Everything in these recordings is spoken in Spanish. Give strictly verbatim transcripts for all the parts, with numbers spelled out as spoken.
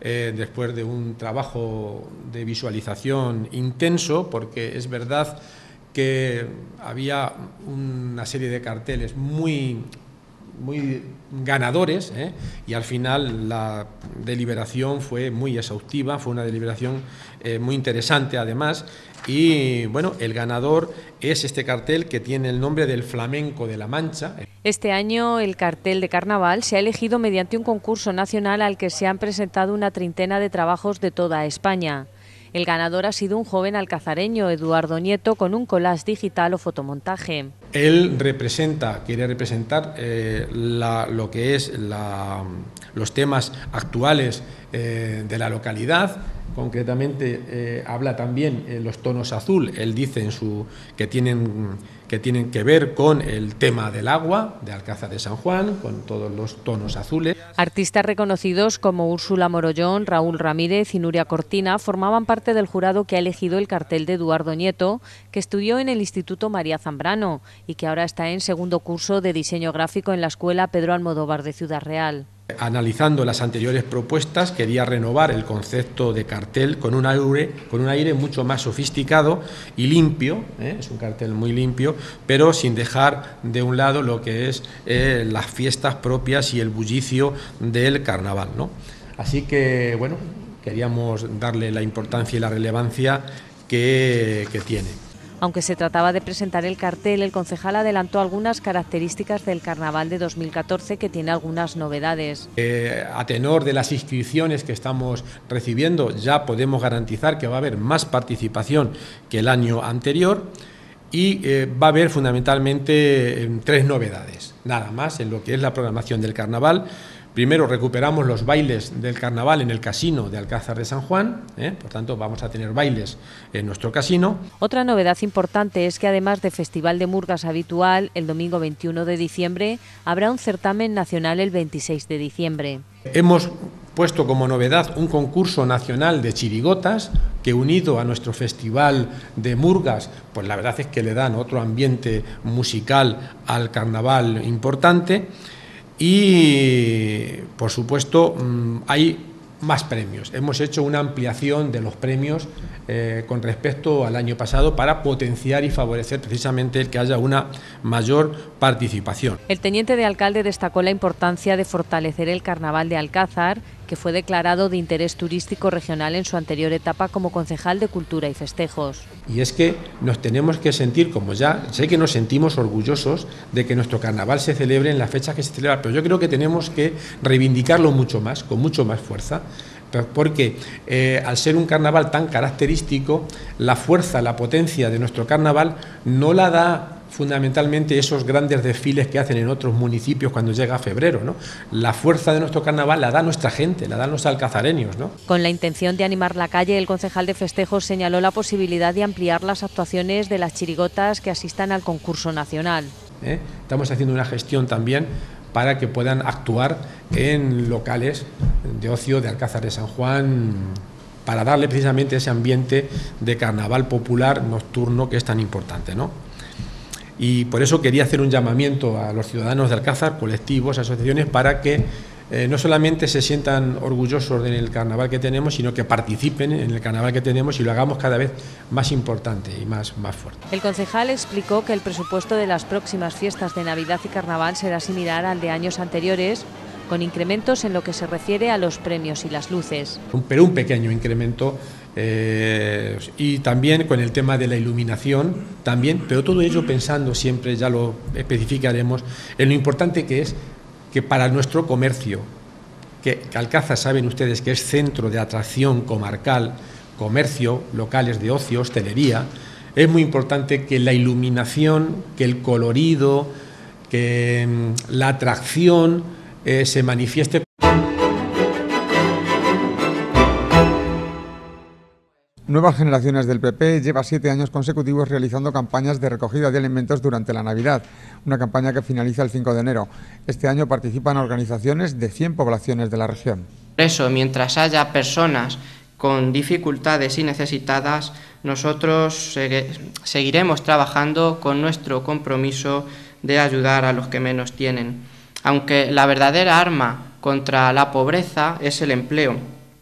eh, después de un trabajo de visualización intenso, porque es verdad que había una serie de carteles muy, muy ganadores, ¿eh? Y al final la deliberación fue muy exhaustiva, fue una deliberación eh, muy interesante además, y bueno, el ganador es este cartel que tiene el nombre del Flamenco de la Mancha. Este año el cartel de carnaval se ha elegido mediante un concurso nacional al que se han presentado una treintena de trabajos de toda España. El ganador ha sido un joven alcazareño, Eduardo Nieto, con un collage digital o fotomontaje. Él representa, quiere representar eh, la, lo que es la, los temas actuales eh, de la localidad. Concretamente eh, habla también en los tonos azul. Él dice en su, que, tienen, que tienen que ver con el tema del agua de Alcázar de San Juan, con todos los tonos azules. Artistas reconocidos como Úrsula Morollón, Raúl Ramírez y Nuria Cortina formaban parte del jurado que ha elegido el cartel de Eduardo Nieto, que estudió en el Instituto María Zambrano y que ahora está en segundo curso de diseño gráfico en la Escuela Pedro Almodóvar de Ciudad Real. Analizando las anteriores propuestas, quería renovar el concepto de cartel con un aire, con un aire mucho más sofisticado y limpio, ¿eh? Es un cartel muy limpio, pero sin dejar de un lado lo que es eh, las fiestas propias y el bullicio del carnaval, ¿no? Así que, bueno, queríamos darle la importancia y la relevancia que, que tiene. Aunque se trataba de presentar el cartel, el concejal adelantó algunas características del carnaval de dos mil catorce que tiene algunas novedades. Eh, a tenor de las inscripciones que estamos recibiendo, ya podemos garantizar que va a haber más participación que el año anterior y eh, va a haber fundamentalmente eh, tres novedades, nada más en lo que es la programación del carnaval. Primero, recuperamos los bailes del carnaval en el casino de Alcázar de San Juan, ¿eh? Por tanto vamos a tener bailes en nuestro casino. Otra novedad importante es que además de Festival de Murgas habitual, el domingo veintiuno de diciembre habrá un certamen nacional el veintiséis de diciembre. Hemos puesto como novedad un concurso nacional de chirigotas que, unido a nuestro Festival de Murgas, pues la verdad es que le dan otro ambiente musical al carnaval importante. Y, por supuesto, hay más premios. Hemos hecho una ampliación de los premios eh, con respecto al año pasado para potenciar y favorecer precisamente el que haya una mayor participación. El teniente de alcalde destacó la importancia de fortalecer el carnaval de Alcázar, que fue declarado de interés turístico regional en su anterior etapa como concejal de Cultura y Festejos. Y es que nos tenemos que sentir, como ya sé que nos sentimos orgullosos de que nuestro carnaval se celebre en las fechas que se celebra, pero yo creo que tenemos que reivindicarlo mucho más, con mucho más fuerza, porque eh, al ser un carnaval tan característico, la fuerza, la potencia de nuestro carnaval no la da fundamentalmente esos grandes desfiles que hacen en otros municipios cuando llega febrero, ¿no? La fuerza de nuestro carnaval la da nuestra gente, la dan los alcazareños, ¿no? Con la intención de animar la calle, el concejal de Festejos señaló la posibilidad de ampliar las actuaciones de las chirigotas que asistan al concurso nacional. ¿Eh? Estamos haciendo una gestión también para que puedan actuar en locales de ocio de Alcázar de San Juan, para darle precisamente ese ambiente de carnaval popular nocturno que es tan importante, ¿no? Y por eso quería hacer un llamamiento a los ciudadanos de Alcázar, colectivos, asociaciones, para que eh, no solamente se sientan orgullosos del carnaval que tenemos, sino que participen en el carnaval que tenemos y lo hagamos cada vez más importante y más, más fuerte. El concejal explicó que el presupuesto de las próximas fiestas de Navidad y Carnaval será similar al de años anteriores, con incrementos en lo que se refiere a los premios y las luces. Pero un pequeño incremento eh, y también con el tema de la iluminación, también, pero todo ello pensando siempre, ya lo especificaremos, en lo importante que es que para nuestro comercio, que Alcázar saben ustedes que es centro de atracción comarcal, comercio, locales de ocio, hostelería, es muy importante que la iluminación, que el colorido, que mm, la atracción Eh, se manifieste. Nuevas Generaciones del P P lleva siete años consecutivos realizando campañas de recogida de alimentos durante la Navidad, una campaña que finaliza el cinco de enero. Este año participan organizaciones de cien poblaciones de la región. Por eso, mientras haya personas con dificultades y necesitadas, nosotros seguiremos trabajando con nuestro compromiso de ayudar a los que menos tienen. Aunque la verdadera arma contra la pobreza es el empleo.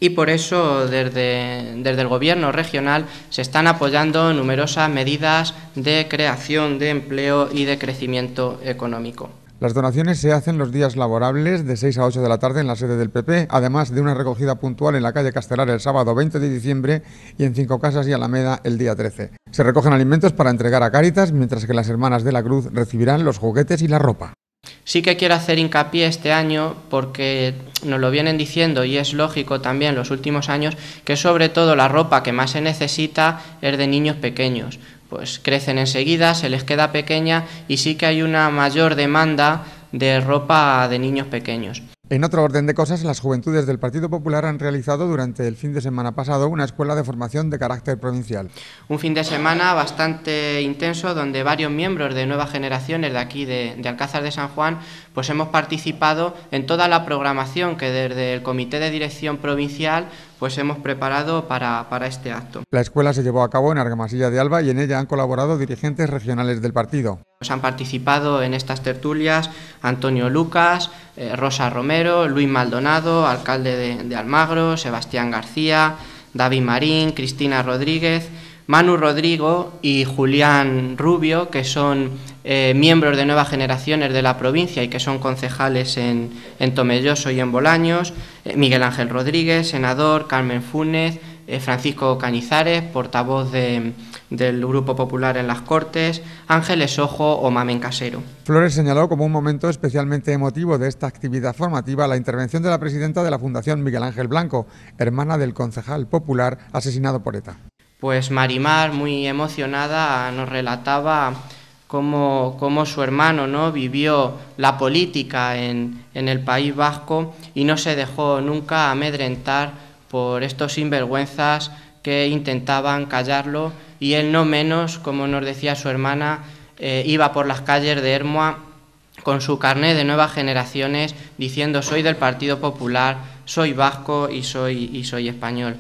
y por eso desde, desde el Gobierno regional se están apoyando numerosas medidas de creación de empleo y de crecimiento económico. Las donaciones se hacen los días laborables de seis a ocho de la tarde en la sede del P P, además de una recogida puntual en la calle Castelar el sábado veinte de diciembre y en Cinco Casas y Alameda el día trece. Se recogen alimentos para entregar a Cáritas, mientras que las Hermanas de la Cruz recibirán los juguetes y la ropa. Sí que quiero hacer hincapié este año, porque nos lo vienen diciendo y es lógico también los últimos años, que sobre todo la ropa que más se necesita es de niños pequeños. Pues crecen enseguida, se les queda pequeña y sí que hay una mayor demanda de ropa de niños pequeños. En otro orden de cosas, las juventudes del Partido Popular han realizado durante el fin de semana pasado una escuela de formación de carácter provincial. Un fin de semana bastante intenso donde varios miembros de nuevas generaciones de aquí de, de Alcázar de San Juan pues hemos participado en toda la programación que desde el Comité de Dirección Provincial pues hemos preparado para, para este acto. La escuela se llevó a cabo en Argamasilla de Alba y en ella han colaborado dirigentes regionales del partido. Pues han participado en estas tertulias Antonio Lucas, eh, Rosa Romero, Luis Maldonado, alcalde de, de Almagro, Sebastián García, David Marín, Cristina Rodríguez, Manu Rodrigo y Julián Rubio, que son eh, miembros de nuevas generaciones de la provincia y que son concejales en, en Tomelloso y en Bolaños, eh, Miguel Ángel Rodríguez, senador, Carmen Funes, eh, Francisco Cañizares, portavoz de, del Grupo Popular en las Cortes, Ángeles Ojo o Mamen Casero. Flores señaló como un momento especialmente emotivo de esta actividad formativa la intervención de la presidenta de la Fundación Miguel Ángel Blanco, hermana del concejal popular asesinado por ETA. Pues Marimar, muy emocionada, nos relataba cómo, cómo su hermano, ¿no?, vivió la política en, en el País Vasco y no se dejó nunca amedrentar por estos sinvergüenzas que intentaban callarlo, y él no menos, como nos decía su hermana, eh, iba por las calles de Ermua con su carné de nuevas generaciones diciendo: soy del Partido Popular, soy vasco y soy, y soy español.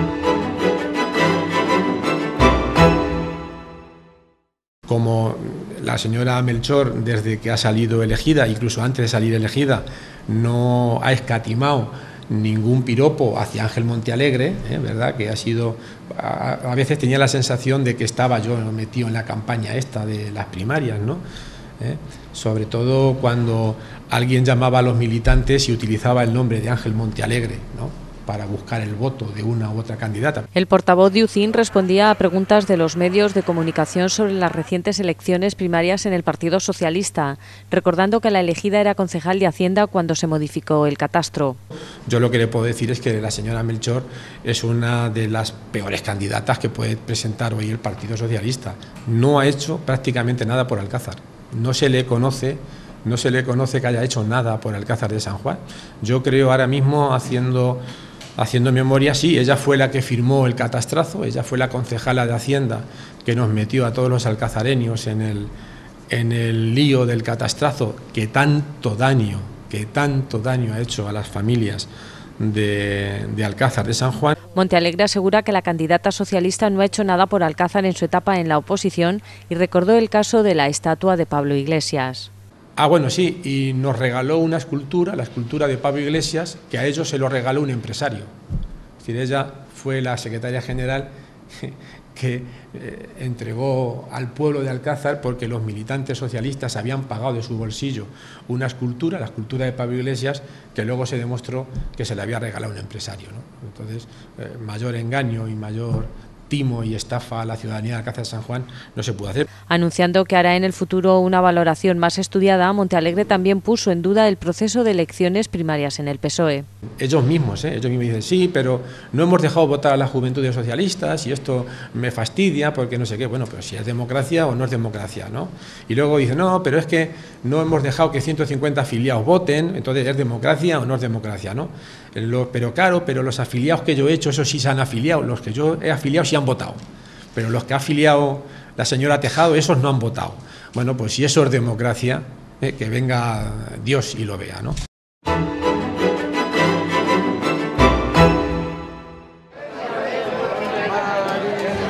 Como la señora Melchor, desde que ha salido elegida, incluso antes de salir elegida, no ha escatimado ningún piropo hacia Ángel Montealegre, ¿eh? ¿verdad? Que ha sido, a, a veces tenía la sensación de que estaba yo metido en la campaña esta de las primarias, ¿no? ¿Eh? Sobre todo cuando alguien llamaba a los militantes y utilizaba el nombre de Ángel Montealegre, ¿no?, para buscar el voto de una u otra candidata. El portavoz de U C I N respondía a preguntas de los medios de comunicación sobre las recientes elecciones primarias en el Partido Socialista, recordando que la elegida era concejal de Hacienda cuando se modificó el catastro. Yo lo que le puedo decir es que la señora Melchor es una de las peores candidatas que puede presentar hoy el Partido Socialista. No ha hecho prácticamente nada por Alcázar. No se le conoce, no se le conoce que haya hecho nada por Alcázar de San Juan. Yo creo ahora mismo, haciendo... Haciendo memoria, sí, ella fue la que firmó el catastrazo, ella fue la concejala de Hacienda que nos metió a todos los alcazareños en el, en el lío del catastrazo que tanto daño, que tanto daño ha hecho a las familias de, de Alcázar de San Juan. Montealegre asegura que la candidata socialista no ha hecho nada por Alcázar en su etapa en la oposición y recordó el caso de la estatua de Pablo Iglesias. Ah, bueno, sí, y nos regaló una escultura, la escultura de Pablo Iglesias, que a ellos se lo regaló un empresario. Es decir, ella fue la secretaria general que eh, entregó al pueblo de Alcázar, porque los militantes socialistas habían pagado de su bolsillo una escultura, la escultura de Pablo Iglesias, que luego se demostró que se le había regalado un empresario, ¿no? Entonces, eh, mayor engaño y mayor timo y estafa a la ciudadanía de Alcázar de San Juan no se pudo hacer. Anunciando que hará en el futuro una valoración más estudiada, Montealegre también puso en duda el proceso de elecciones primarias en el P S O E. Ellos mismos, ¿eh? ellos mismos dicen, sí, pero no hemos dejado votar a las juventudes socialistas y esto me fastidia porque no sé qué. Bueno, pero si es democracia o no es democracia, ¿no? Y luego dicen, no, pero es que no hemos dejado que ciento cincuenta afiliados voten, entonces es democracia o no es democracia, ¿no? Lo, pero claro, pero los afiliados que yo he hecho, esos sí se han afiliado, los que yo he afiliado sí han votado, pero los que ha afiliado la señora Tejado, esos no han votado. Bueno, pues si eso es democracia, eh, que venga Dios y lo vea, ¿no?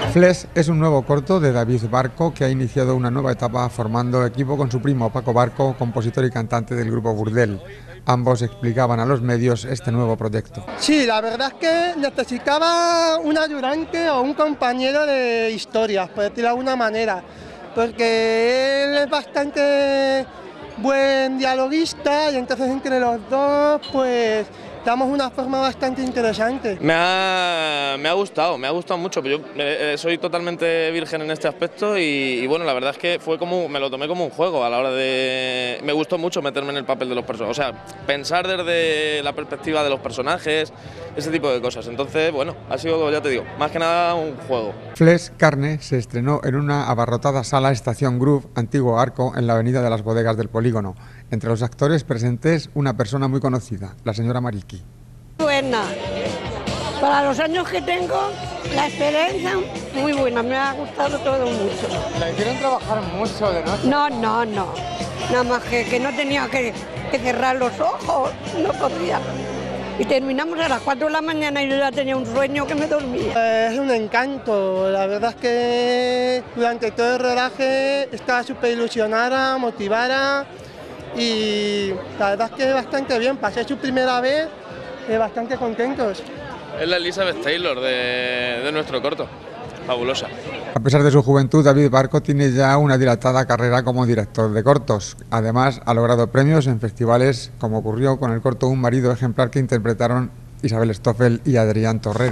Flesh es un nuevo corto de David Barco que ha iniciado una nueva etapa formando equipo con su primo Paco Barco, compositor y cantante del grupo Burdel. Ambos explicaban a los medios este nuevo proyecto. Sí, la verdad es que necesitaba un ayudante o un compañero de historias, por decirlo de alguna manera, porque él es bastante buen dialoguista y entonces entre los dos pues damos una forma bastante interesante. Me ha, me ha gustado, me ha gustado mucho, pero yo eh, soy totalmente virgen en este aspecto y, y bueno, la verdad es que fue como, me lo tomé como un juego a la hora de... Me gustó mucho meterme en el papel de los personajes, o sea, pensar desde la perspectiva de los personajes, ese tipo de cosas. Entonces, bueno, ha sido, ya te digo, más que nada un juego. Flesh Carne se estrenó en una abarrotada sala Estación Groove, antiguo Arco, en la avenida de las Bodegas del Polígono. Entre los actores presentes, una persona muy conocida, la señora Mariqui. Buena. Para los años que tengo, la experiencia muy buena, me ha gustado todo mucho. ¿La hicieron trabajar mucho de noche? No, no, no. Nada más que, que no tenía que, que cerrar los ojos, no podía. Y terminamos a las cuatro de la mañana y yo ya tenía un sueño que me dormía. Es un encanto, la verdad es que durante todo el rodaje estaba súper ilusionada, motivada y la verdad es que bastante bien, pasé su primera vez eh, bastante contentos. Es la Elizabeth Taylor de, de nuestro corto, fabulosa. A pesar de su juventud, David Barco tiene ya una dilatada carrera como director de cortos. Además, ha logrado premios en festivales, como ocurrió con el corto Un marido ejemplar que interpretaron Isabel Stoffel y Adrián Torrero.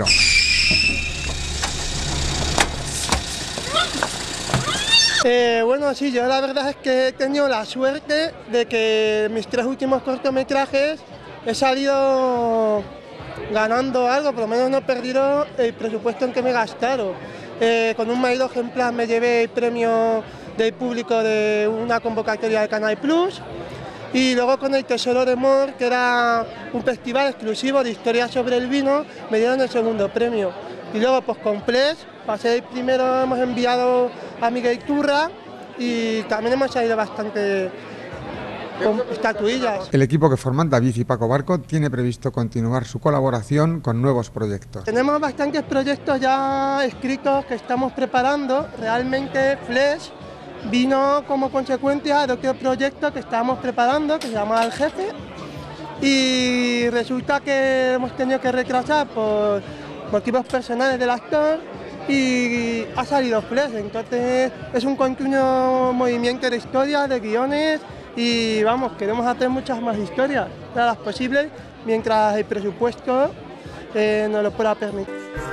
Eh, bueno, sí, yo la verdad es que he tenido la suerte de que mis tres últimos cortometrajes he salido ganando algo, por lo menos no he perdido el presupuesto en que me gastaron. Eh, con Un marido ejemplar me llevé el premio del público de una convocatoria de Canal Plus y luego con El tesoro de Mor, que era un festival exclusivo de historias sobre el vino, me dieron el segundo premio. Y luego pues con Flesh pasé el primero, hemos enviado a Miguel Turra y también hemos salido bastante con estatuillas. El equipo que forman David y Paco Barco tiene previsto continuar su colaboración con nuevos proyectos. Tenemos bastantes proyectos ya escritos que estamos preparando. Realmente Flesh vino como consecuencia de otro proyecto que estábamos preparando, que se llama El jefe, y resulta que hemos tenido que retrasar por motivos personales del actor y ha salido Flesh. Entonces es un continuo movimiento de historias, de guiones y vamos, queremos hacer muchas más historias, todas las posibles, mientras el presupuesto eh, nos lo pueda permitir.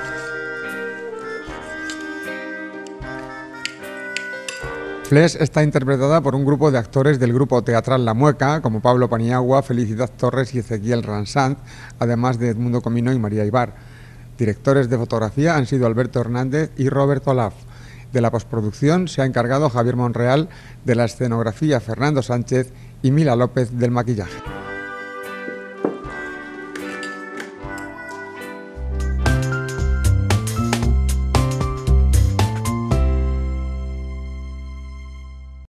Flesh está interpretada por un grupo de actores del grupo teatral La Mueca, como Pablo Paniagua, Felicidad Torres y Ezequiel Ransant, además de Edmundo Comino y María Ibar. Directores de fotografía han sido Alberto Hernández y Roberto Olaf. De la postproducción se ha encargado Javier Monreal, de la escenografía Fernando Sánchez y Mila López del maquillaje.